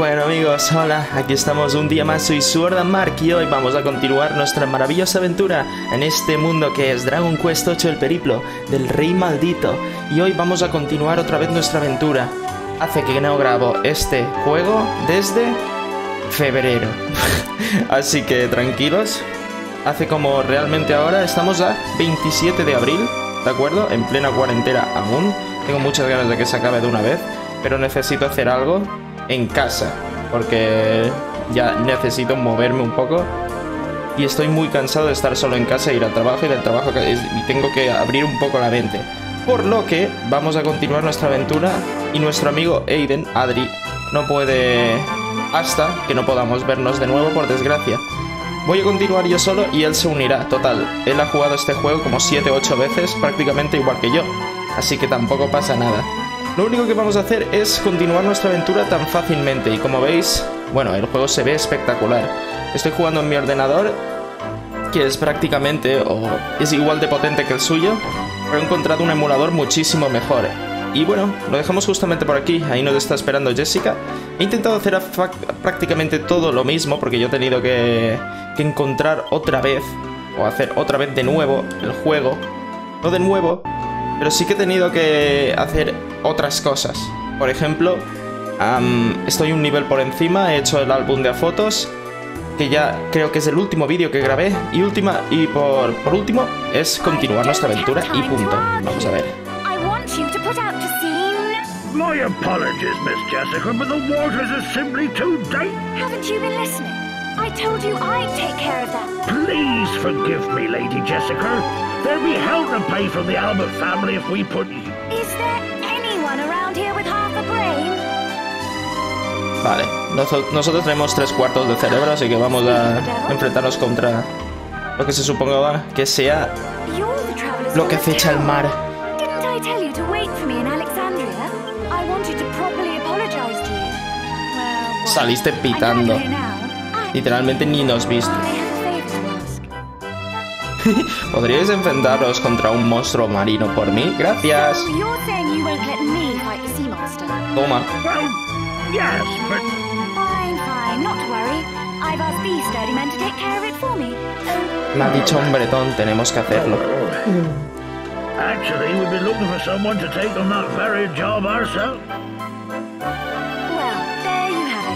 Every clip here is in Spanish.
Bueno amigos, hola, aquí estamos un día más, soy Sword and Mark y hoy vamos a continuar nuestra maravillosa aventura en este mundo que es Dragon Quest VIII, el periplo del rey maldito. Y hoy vamos a continuar otra vez nuestra aventura. Hace que no grabo este juego desde febrero. Así que tranquilos, hace como realmente ahora, estamos a 27 de abril, ¿de acuerdo? En plena cuarentena aún, tengo muchas ganas de que se acabe de una vez, pero necesito hacer algo en casa, porque ya necesito moverme un poco y estoy muy cansado de estar solo en casa, ir al trabajo y del trabajo y tengo que abrir un poco la mente. Por lo que vamos a continuar nuestra aventura y nuestro amigo Aiden, Adri, no puede hasta que no podamos vernos de nuevo, por desgracia. Voy a continuar yo solo y él se unirá. Total, él ha jugado este juego como 7 o 8 veces, prácticamente igual que yo, así que tampoco pasa nada. Lo único que vamos a hacer es continuar nuestra aventura tan fácilmente y como veis, bueno, el juego se ve espectacular. Estoy jugando en mi ordenador, que es prácticamente o es igual de potente que el suyo, pero he encontrado un emulador muchísimo mejor. Y bueno, lo dejamos justamente por aquí, ahí nos está esperando Jessica. He intentado hacer prácticamente todo lo mismo porque yo he tenido que encontrar otra vez, o hacer otra vez de nuevo el juego. No de nuevo, pero sí que he tenido que hacer otras cosas. Por ejemplo, estoy un nivel por encima, he hecho el álbum de fotos, que ya creo que es el último vídeo que grabé. Y por último, es continuar nuestra aventura y punto. Vamos a ver. My apologies, Miss Jessica, but the waters are simply too deep. Haven't you been listening? I told you I'd take care of that. Please forgive me, Lady Jessica. There'll be hell to pay from the Albert family if we put you. Is there anyone around here with half a brain? Vale, nosotros tenemos 3/4 de cerebro, así que vamos a enfrentarnos contra lo que se suponga que sea lo que acecha el mar. Didn't I tell you to wait for me in Alexandria? I wanted to properly apologize to you. Well, saliste pitando. Literalmente ni nos viste. ¿Podríais enfrentaros contra un monstruo marino por mí? Gracias. Toma. Yes, but... Fine, not to worry. I've asked these sturdy men to take care of it for me. Me ha dicho un bretón, tenemos que hacerlo. Actually, we've been looking for someone to take on that very job ourselves. Well, there you have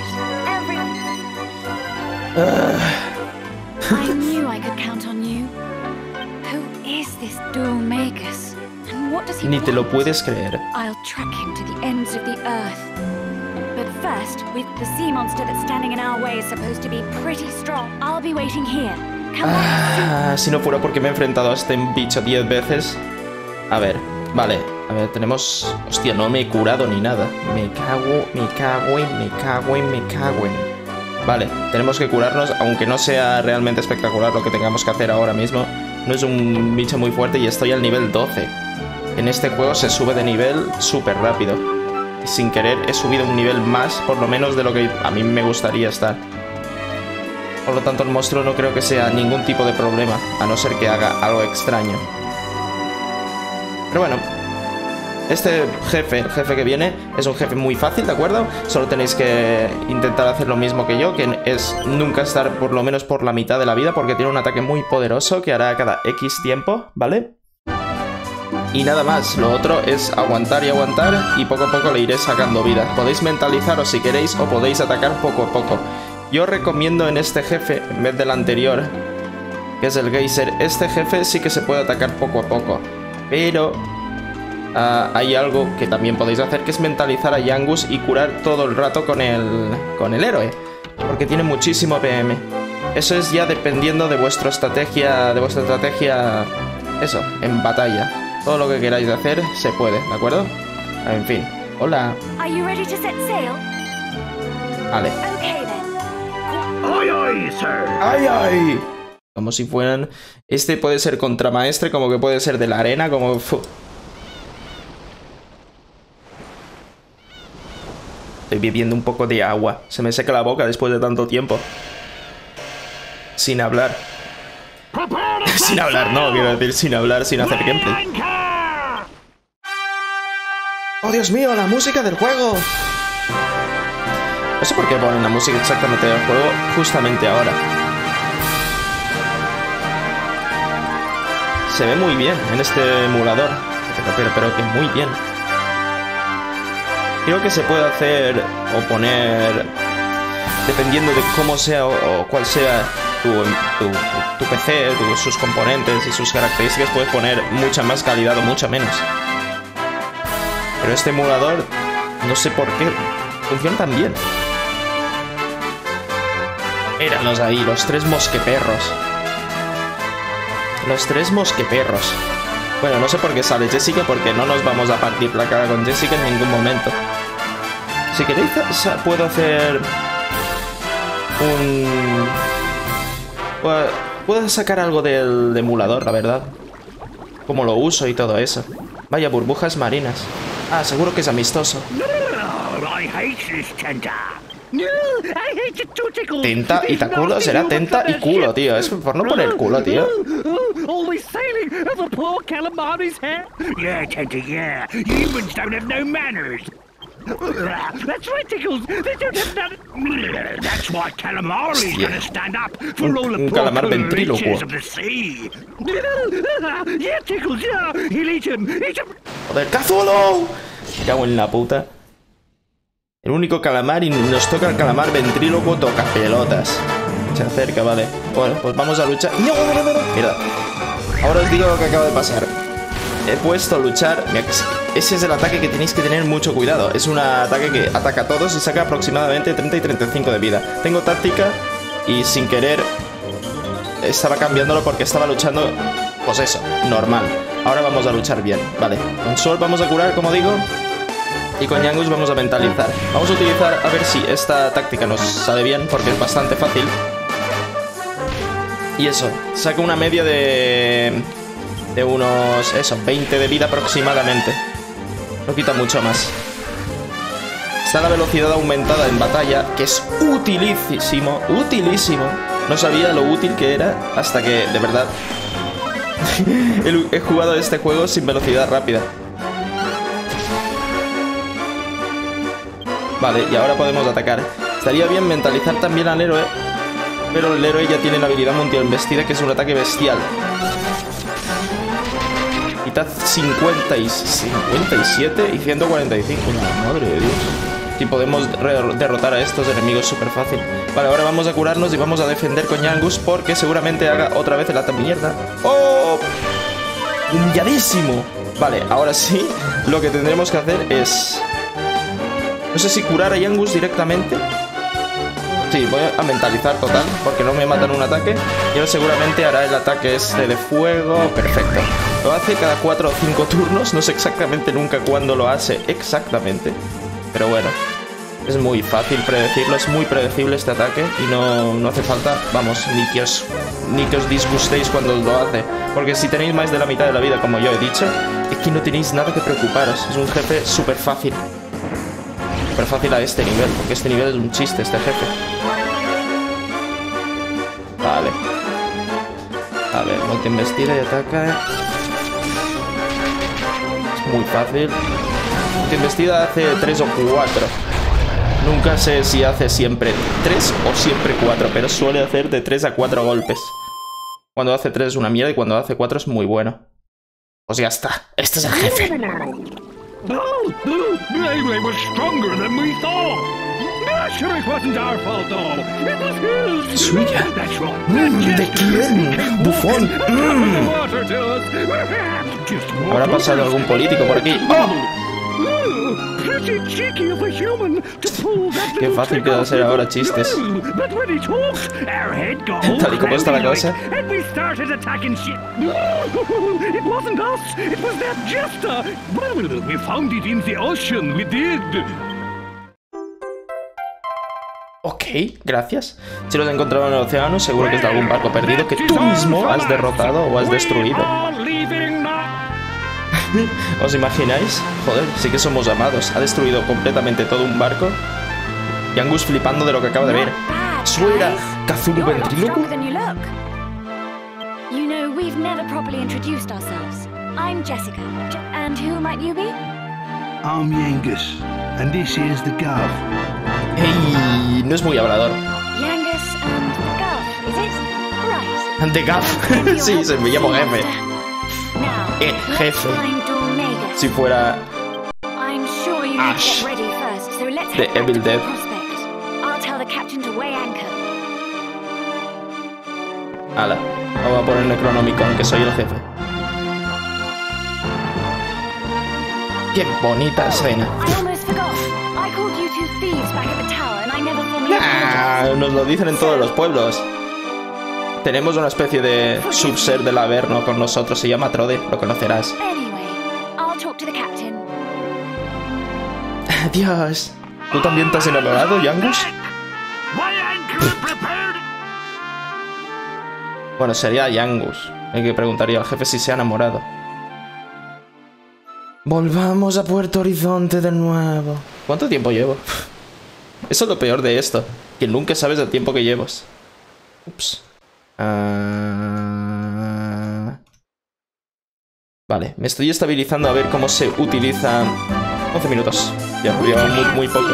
it. I knew I could count on you. Who is this Dual Magus? And what does he Ni te lo want? puedes creer. I'll track him to the ends of the earth. But first, with the sea monster that's standing in our way is supposed to be pretty strong. I'll be waiting here. Come on. Si no fuera porque me he enfrentado a este bicho 10 veces. A ver, vale. A ver, tenemos... Hostia, no me he curado ni nada. Me cago en... Vale, tenemos que curarnos, aunque no sea realmente espectacular lo que tengamos que hacer ahora mismo. No es un bicho muy fuerte y estoy al nivel 12. En este juego se sube de nivel súper rápido. Y sin querer he subido un nivel más, por lo menos de lo que a mí me gustaría estar. Por lo tanto el monstruo no creo que sea ningún tipo de problema, a no ser que haga algo extraño. Pero bueno, este jefe, el jefe que viene, es un jefe muy fácil, ¿de acuerdo? Solo tenéis que intentar hacer lo mismo que yo, que es nunca estar por lo menos por la mitad de la vida, porque tiene un ataque muy poderoso que hará cada X tiempo, ¿vale? Y nada más, lo otro es aguantar y aguantar y poco a poco le iré sacando vida. Podéis mentalizaros si queréis o podéis atacar poco a poco. Yo recomiendo en este jefe, en vez del anterior, que es el Geyser, este jefe sí que se puede atacar poco a poco. Pero hay algo que también podéis hacer, que es mentalizar a Yangus y curar todo el rato con el héroe, porque tiene muchísimo PM. Eso es ya dependiendo de vuestra estrategia, eso, en batalla. Todo lo que queráis hacer se puede, ¿de acuerdo? En fin, hola. Vale. Aye, aye, sir. ¡Ay, ay! Como si fueran... Este puede ser contramaestre, como que puede ser de la arena, como... Estoy bebiendo un poco de agua. Se me seca la boca después de tanto tiempo. Sin hablar. Sin hablar, no, quiero decir sin hablar, sin hacer gameplay. ¡Oh, Dios mío, la música del juego! No sé por qué ponen la música exactamente del juego justamente ahora. Se ve muy bien en este emulador. Pero que muy bien. Creo que se puede hacer o poner, dependiendo de cómo sea o cuál sea tu PC, sus componentes y sus características, puedes poner mucha más calidad o mucha menos. Pero este emulador, no sé por qué, funciona tan bien. Míralos ahí, los tres mosqueperros. Los tres mosqueperros. Bueno, no sé por qué sale Jessica, porque no nos vamos a partir la cara con Jessica en ningún momento. Si queréis, puedo hacer un... Puedo sacar algo del emulador, la verdad. Cómo lo uso y todo eso. Vaya, burbujas marinas. Ah, seguro que es amistoso. Tenta y taculo será tenta y culo, tío. Es por no poner culo, tío. Always sailing over poor Calamari's head. Yeah, Tenta, yeah. Humans don't have no manners. That's right, Tickles. They don't have none. That's why Calamari's gonna stand up for all the poor creatures of the sea. Yeah, Tickles, yeah. He'll eat him. Eat him. Joder, Cazulo. Me cago en la puta. El único calamar y nos toca el calamar ventríloco toca pelotas. Se acerca, vale. Bueno, pues vamos a luchar. ¡No! Mira. Ahora os digo lo que acaba de pasar. He puesto luchar. Ese es el ataque que tenéis que tener mucho cuidado. Es un ataque que ataca a todos y saca aproximadamente 30 y 35 de vida. Tengo táctica y sin querer estaba cambiándolo porque estaba luchando, pues eso, normal. Ahora vamos a luchar bien. Vale, con Sol vamos a curar, como digo. Y con Yangus vamos a mentalizar. Vamos a utilizar, a ver si esta táctica nos sale bien, porque es bastante fácil. Y eso, saca una media de unos, eso, 20 de vida aproximadamente. No quita mucho más. Está la velocidad aumentada en batalla, que es utilísimo, utilísimo. No sabía lo útil que era hasta que, de verdad, he jugado este juego sin velocidad rápida. Vale, y ahora podemos atacar. Estaría bien mentalizar también al héroe, pero el héroe ya tiene la habilidad multi-embestida, que es un ataque bestial. Quitad 50 y 57 y 145. Madre de Dios. Y podemos derrotar a estos enemigos súper fácil. Vale, ahora vamos a curarnos y vamos a defender con Yangus, porque seguramente haga otra vez el ataque mierda. ¡Oh! ¡Humilladísimo! Vale, ahora sí, lo que tendremos que hacer es... No sé si curar a Yangus directamente. Sí, voy a mentalizar total, porque no me matan un ataque. Y ahora seguramente hará el ataque este de fuego. Perfecto. Lo hace cada 4 o 5 turnos. No sé exactamente nunca cuándo lo hace exactamente. Pero bueno, es muy fácil predecirlo. Es muy predecible este ataque. Y no hace falta, vamos, ni que os disgustéis cuando lo hace. Porque si tenéis más de la mitad de la vida, como yo he dicho, es que no tenéis nada que preocuparos. Es un jefe súper fácil. Súper fácil a este nivel, porque este nivel es un chiste, este jefe. Vale. A ver, multi-embestida y ataca. Es muy fácil. Multi-embestida hace 3 o 4. Nunca sé si hace siempre 3 o siempre 4, pero suele hacer de 3 a 4 golpes. Cuando hace 3 es una mierda y cuando hace 4 es muy bueno. Pues ya está. Este es el jefe. They were stronger than we thought. Sure, it wasn't our fault, though. It was his. Suya. That's right. ¿De quién? Bufón. ¿Habrá pasado algún político por aquí? ¡Oh! Qué fácil queda hacer ahora chistes. Tal y como está la cosa. Ok, gracias. Si los he encontrado en el océano, seguro que es de algún barco perdido que tú mismo has derrotado o has destruido. ¿Os imagináis? Joder, sí que somos amados. Ha destruido completamente todo un barco. Yangus flipando de lo que acaba de ver. ¿Eso era Cthulhu ventríloco? You know, we've never properly introduced ourselves. I'm Jessica. And who might you be? I'm Yangus, and this is the Gov. Hey. no es muy hablador. Yangus and Guff, is it? Right. The Gaff. Sí, se me llamo jefe. Now, Jefe. let's find Dornegus. Si fuera I'm sure you need to Ash. get ready first, so let's The head back Evil to Dead. Prospect. I'll tell the captain to weigh anchor. Ala, vamos a poner Necronomicon, que soy el jefe. Qué bonita escena. I almost forgot. I called you two thieves back at the tower, and I never formally apologized. Nos lo dicen en todos los pueblos. Tenemos una especie de subser del Averno con nosotros, se llama Trode, lo conocerás. Anyway, I'll talk to the captain. Dios. ¿Tú también te has enamorado, Yangus? My anchor prepared. Bueno, sería Yangus el que preguntaría al jefe si se ha enamorado. Volvamos a Puerto Horizonte de nuevo. ¿Cuánto tiempo llevo? Eso es lo peor de esto, que nunca sabes el tiempo que llevas. Ups. Vale, me estoy estabilizando a ver cómo se utiliza. 11 minutos. Ya, lleva muy poco.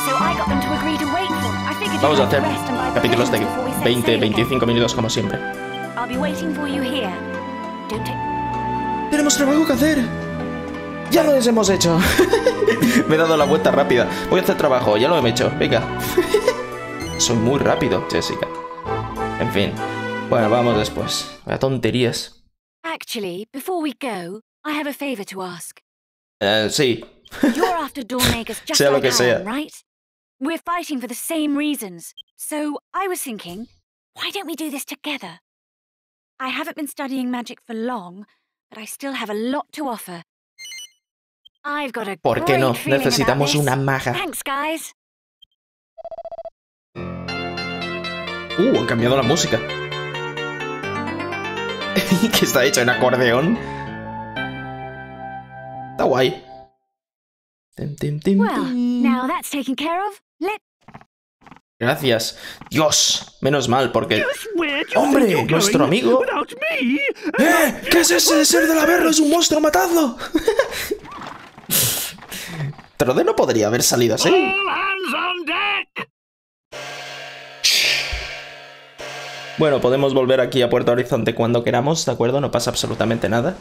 Vamos a hacer capítulos de 20-25 minutos como siempre. Tenemos trabajo que hacer. Ya lo hemos hecho. Me he dado la vuelta rápida. Voy a hacer trabajo, ya lo he hecho. Venga. Soy muy rápido, Jessica. En fin. Bueno, vamos después. Vaya tonterías. Actually, before we go, I have a favor to ask. Sí. You're after Dornegus just Sea lo like que sea. I am, right? We're fighting for the same reasons. So I was thinking, why don't we do this together? I haven't been studying magic for long, but I still have a lot to offer. I've got a ¿Por qué no? great feeling Necesitamos about this. una maga. Thanks, guys. Han cambiado la música. Que está hecho en acordeón. Está guay. Well, now that's taken care of. Gracias. Dios, menos mal, porque... Just where do you ¡Hombre! think you're ¡Nuestro going amigo! without me? ¿Qué es ese ser del Averno? ¡Es un monstruo! ¡Matadlo! Trode no podría haber salido así. All hands on deck. Bueno, podemos volver aquí a Puerto Horizonte cuando queramos, ¿de acuerdo? No pasa absolutamente nada.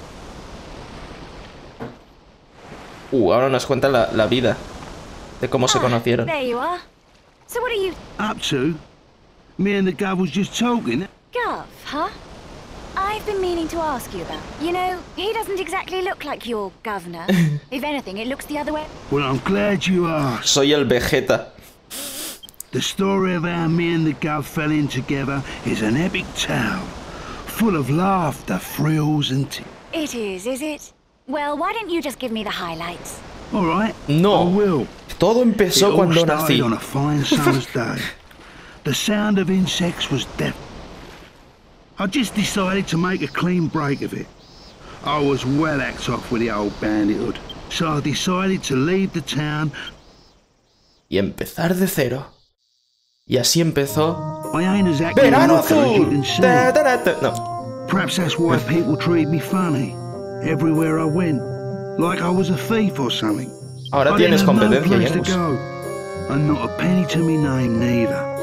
Ahora nos cuenta la vida de cómo se conocieron. There you are. So what are you... Up to? Me and the guy was just talking. Guv, huh? I've been meaning to ask you about. You know, he doesn't exactly look like your governor. If anything, it looks the other way. Well, I'm glad you asked. Soy el Vegeta. The story of how me and the Gov fell in together is an epic tale, full of laughter, thrills and It is it? Well, why don't you just give me the highlights? All right, No. I will. Todo empezó It all cuando started nací. on a fine summer's day. The sound of insects was deaf. I just decided to make a clean break of it. I was well hacked off with the old bandithood, so I decided to leave the town. Y empezar de cero. Y así empezó... I ain't exactly ¡Verano a knocker, as you azul! can see. No. Perhaps that's why people treat me funny everywhere I went, like I was a thief or something. Ahora I tienes didn't have no competencia, place to Yangus. go, and not a penny to me name neither.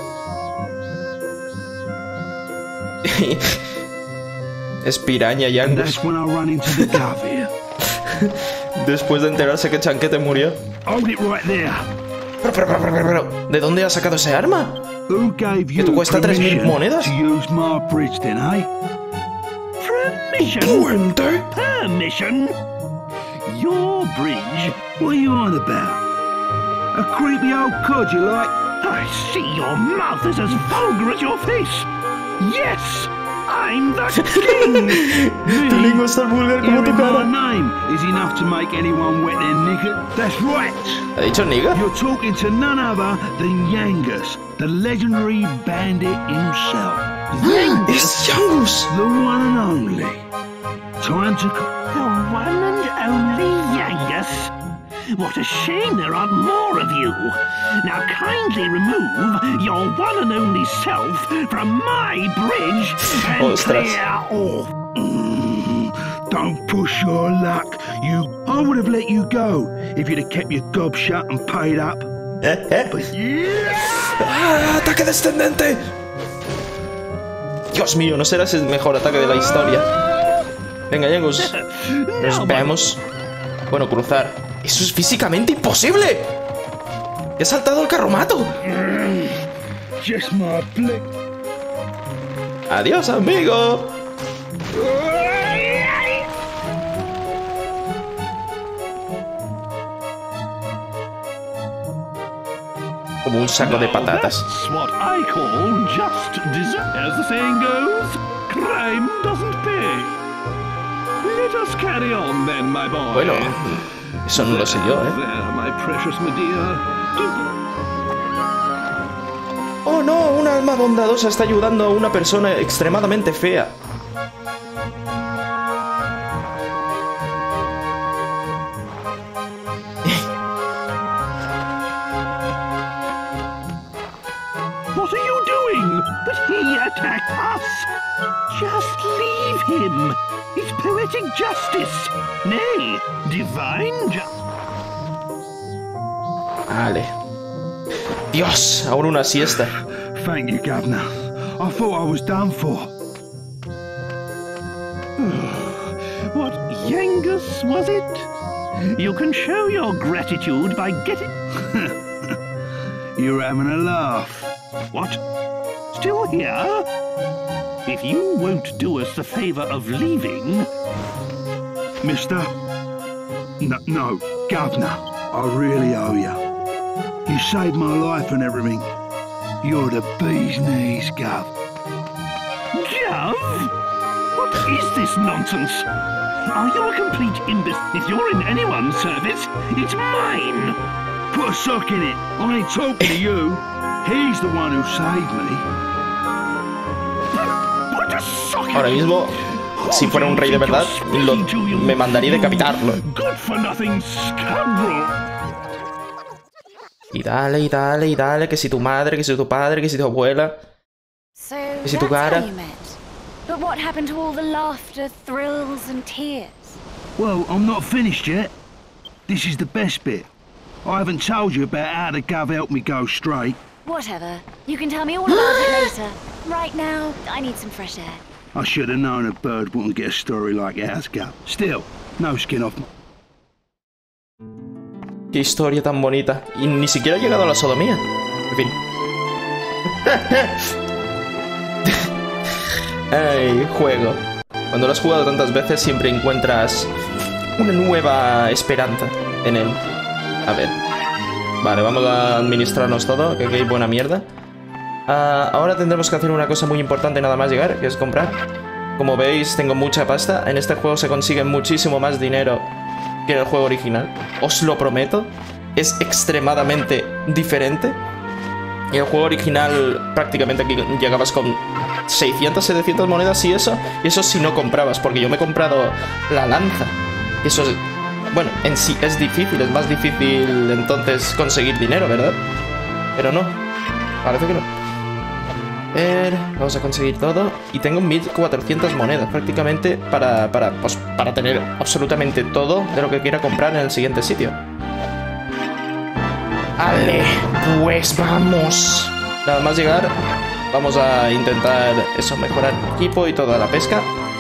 Es piraña, And Yangus. that's when I run into the Gov here. Después de enterarse que Chanquete murió. Hold it right there. Pero, ¿de dónde ha sacado ese arma? Who gave you ¿Que cuesta 3.000 permission monedas? to use my bridge then, eh? Permission? ¿Puente? Permission? Your bridge? What are you on about? A creepy old cod, you like? I see your mouth is as vulgar as your face. Yes, I'm the king. Tu lengua es tan vulgar como tu Hearing my cara. name is enough to make anyone wet their knicker. That's right. ¿Ha dicho niga? You're talking to none other than Yangus, the legendary bandit himself. ¡Es Yangus! The one and only. Time to... The one and only Yangus? What a shame there aren't more of you. Now kindly remove your one and only self from my bridge and Ostras. clear off. Don't push your luck. I would have let you go if you'd have kept your gob shut and paid up. But yes, ¡Ah! ¡Ataque descendente! Dios mío, no será ese el mejor ataque de la historia. Venga, Yangus. Nos vemos. Bueno, cruzar. ¡Eso es físicamente imposible! ¡He saltado el carromato! ¡Adiós, amigo! Como un saco de patatas. That's what I call just desert. As the saying goes, crime doesn't pay. Let us carry on then, my boy. Bueno, eso no lo sé yo, ¿eh? There, my precious Medea. ¡Oh no! Una alma bondadosa está ayudando a una persona extremadamente fea. What are you doing? But he attacked us. Just leave him. It's poetic justice. Nay, divine justice. Vale. Dios, ahora una siesta. Thank you, Governor. I thought I was done for. What Yangus was it? You can show your gratitude by getting... You're having a laugh. What? Still here? If you won't do us the favor of leaving... Mister? No, Governor. I really owe you. You saved my life and everything. You're the bee's knees, Gov. Gov? What is this nonsense? Are you a complete imbecile? If you're in anyone's service, it's mine! Put a sock in it. I ain't talking to you. He's the one who saved me. Put a sock in it! Ahora mismo, si fuera un rey de verdad, me mandaría decapitarlo. Good for nothing scoundrel! Y dale, y dale, y dale, que si tu madre, que si tu padre, que si tu abuela, So que si tu that's cara. how you met. But what happened to all the laughter, thrills, and tears? Well, I'm not finished yet. This is the best bit. I haven't told you about how the Gov helped me go straight. Whatever. You can tell me all about it later. Right now, I need some fresh air. I should have known a bird wouldn't get a story like ours, Gov. Still, no skin off my... Qué historia tan bonita. Y ni siquiera ha llegado a la sodomía. En fin. Ay, juego. Cuando lo has jugado tantas veces siempre encuentras una nueva esperanza en él. A ver. Vale, vamos a administrarnos todo, que aquí hay buena mierda. Ahora tendremos que hacer una cosa muy importante nada más llegar, que es comprar. Como veis, tengo mucha pasta. En este juego se consigue muchísimo más dinero que en el juego original. Os lo prometo. Es extremadamente diferente. En el juego original prácticamente aquí llegabas con 600, 700 monedas y eso si no comprabas, porque yo me he comprado la lanza. Eso es... Bueno, en sí es difícil, es más difícil entonces conseguir dinero, ¿verdad? Pero no, parece que no. A ver, vamos a conseguir todo. Y tengo 1400 monedas prácticamente para tener absolutamente todo de lo que quiera comprar en el siguiente sitio. Vale, pues vamos. Nada más llegar, vamos a intentar eso, mejorar el equipo y toda la pesca.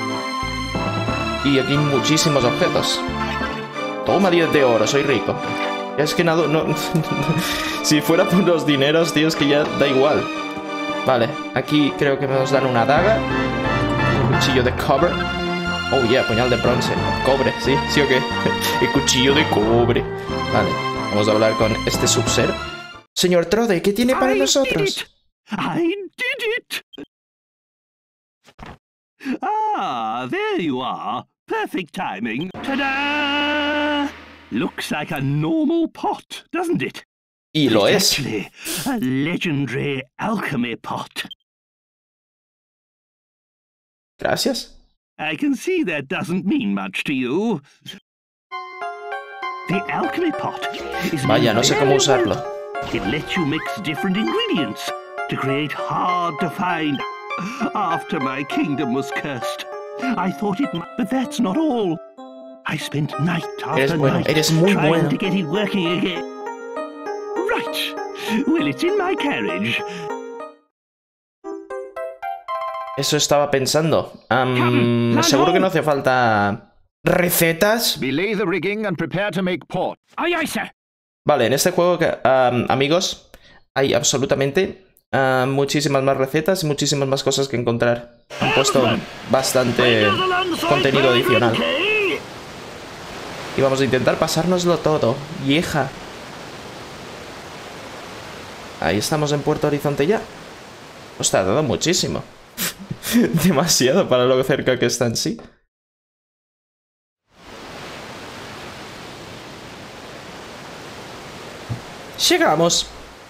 Y aquí hay muchísimos objetos. Toma 10 de oro, soy rico. Es que nada, no... Si fuera por los dineros, tío, es que ya da igual. Vale, aquí creo que nos dan una daga. Un cuchillo de cobre. Oh yeah, puñal de bronce. Cobre, ¿sí? ¿Sí o qué? El cuchillo de cobre. Vale, vamos a hablar con este Sub-Zero. Señor Trode, ¿qué tiene para nosotros? I did it! Ah, there you are. Perfect timing. Ta-da! Looks like a normal pot, doesn't it? Y lo It's es. actually a legendary alchemy pot. Gracias. I can see that doesn't mean much to you. The alchemy pot is Vaya, no sé cómo usarlo. It lets you mix different ingredients to create hard to find. After my kingdom was cursed, I thought it might, but that's not all. I spent night after Eres bueno, night eres muy trying bueno. to get it working again. Right. Well, it's in my carriage. Eso estaba pensando. Seguro que no hace falta recetas. Belay the rigging and prepare to make port. Aye, aye, sir. Vale, en este juego, amigos, hay absolutamente muchísimas más recetas y muchísimas más cosas que encontrar. Han puesto bastante contenido adicional. Y vamos a intentar pasárnoslo todo. Vieja. Ahí estamos en Puerto Horizonte ya. Os ha dado muchísimo. Demasiado para lo cerca que está en sí. Llegamos.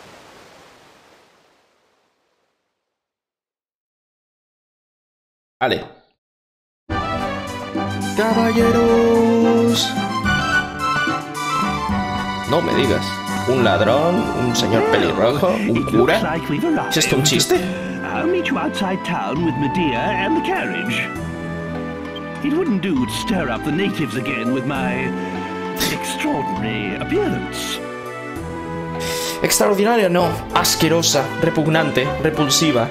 Vale. Caballeros. No me digas. Un ladrón, un señor pelirrojo, un cura. ¿Es esto un chiste? I'll meet you outside town with Medea and the carriage. It wouldn't do to stir up the natives again with my extraordinary appearance. Extraordinaria, no. Asquerosa, repugnante, repulsiva.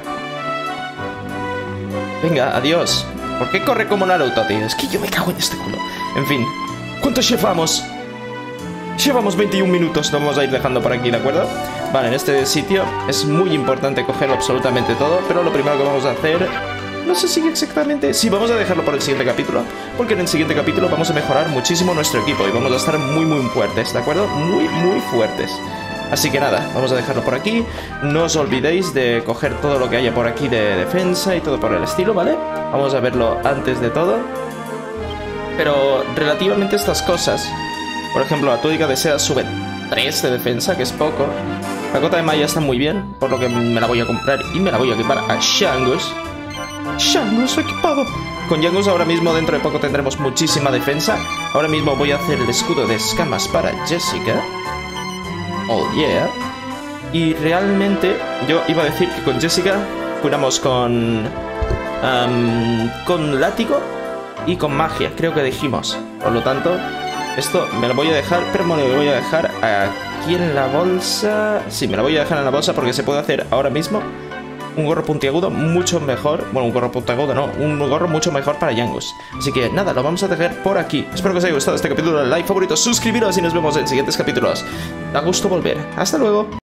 Venga, adiós. ¿Por qué corre como Naruto, tío? Es que yo me cago en este culo. En fin. ¿Cuánto llevamos? Llevamos 21 minutos. Lo vamos a ir dejando por aquí, ¿de acuerdo? Vale, en este sitio es muy importante cogerlo absolutamente todo. Pero lo primero que vamos a hacer... No sé si exactamente... Sí, vamos a dejarlo por el siguiente capítulo. Porque en el siguiente capítulo vamos a mejorar muchísimo nuestro equipo. Y vamos a estar muy, muy fuertes, ¿de acuerdo? Muy, muy fuertes. Así que nada, vamos a dejarlo por aquí. No os olvidéis de coger todo lo que haya por aquí de defensa y todo por el estilo, ¿vale? Vamos a verlo antes de todo. Pero relativamente estas cosas, por ejemplo, la túnica de seda sube 3 de defensa, que es poco. La cota de malla está muy bien, por lo que me la voy a comprar y me la voy a equipar a Shangus. Shangus equipado. Con Shangus ahora mismo dentro de poco tendremos muchísima defensa. Ahora mismo voy a hacer el escudo de escamas para Jessica. Oh yeah. Y realmente yo iba a decir que con Jessica curamos con látigo y con magia, creo que dijimos. Por lo tanto, esto me lo voy a dejar, pero me lo voy a dejar aquí en la bolsa. Sí, me lo voy a dejar en la bolsa porque se puede hacer ahora mismo un gorro puntiagudo mucho mejor. Bueno, un gorro puntiagudo no, un gorro mucho mejor para Shangus. Así que nada, lo vamos a dejar por aquí. Espero que os haya gustado este capítulo, like, favorito, suscribiros y nos vemos en siguientes capítulos. Da gusto volver. Hasta luego.